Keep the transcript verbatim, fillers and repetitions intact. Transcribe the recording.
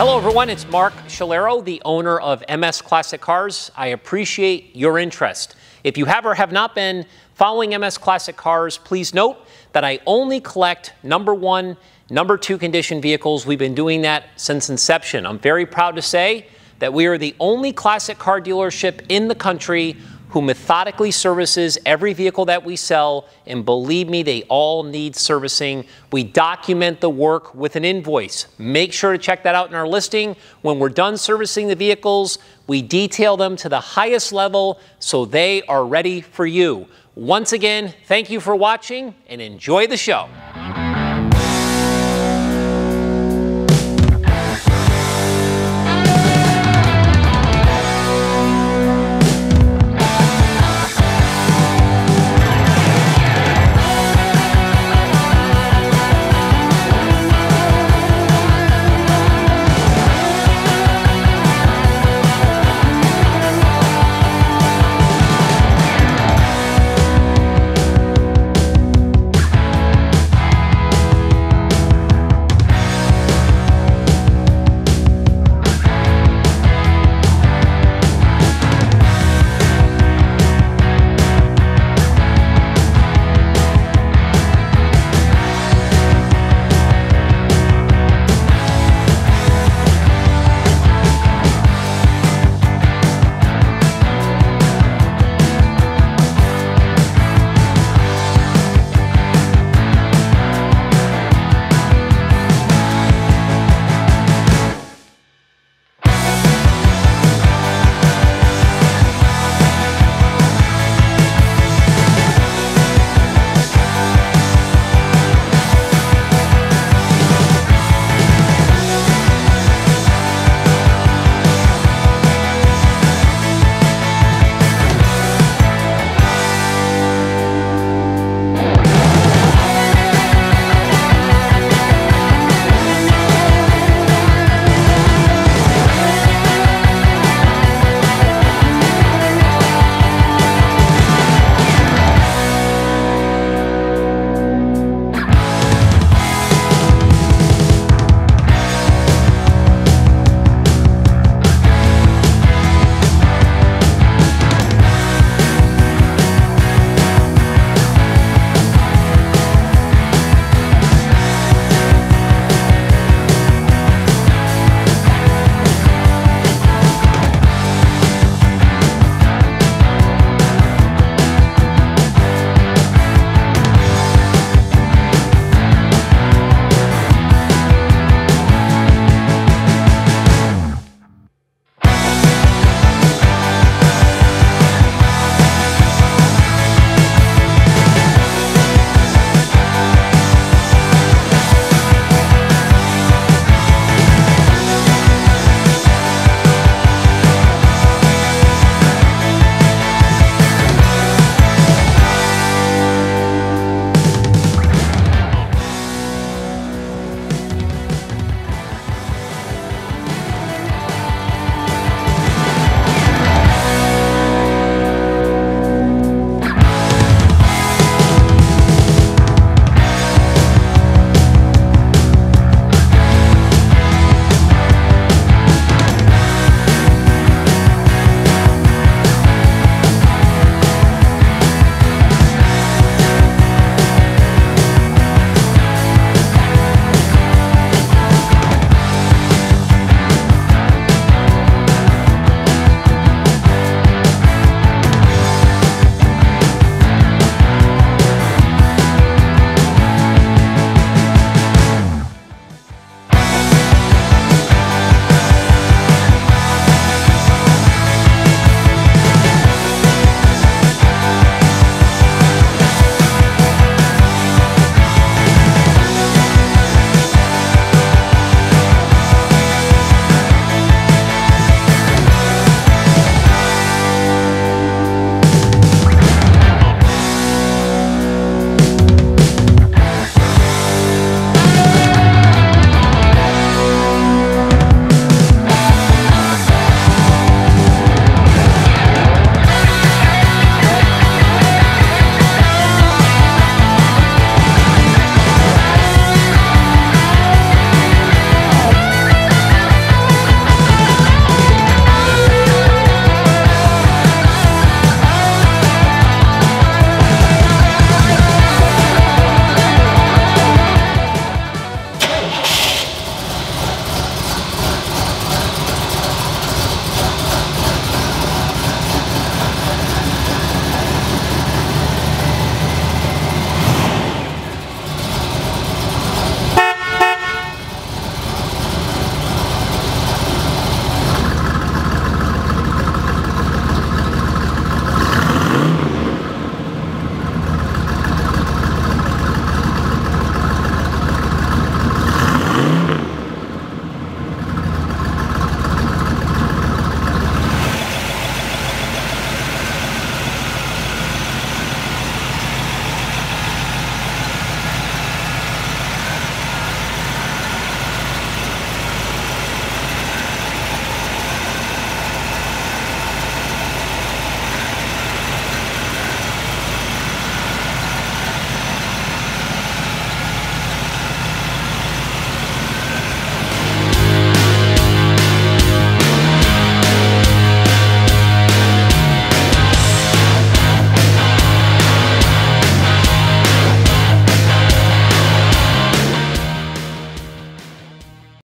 Hello everyone, it's Mark Shalero, the owner of M S Classic Cars. I appreciate your interest. If you have or have not been following M S Classic Cars, please note that I only collect number one, number two condition vehicles. We've been doing that since inception. I'm very proud to say that we are the only classic car dealership in the country who methodically services every vehicle that we sell, and believe me, they all need servicing. We document the work with an invoice. Make sure to check that out in our listing. When we're done servicing the vehicles, we detail them to the highest level so they are ready for you. Once again, thank you for watching and enjoy the show.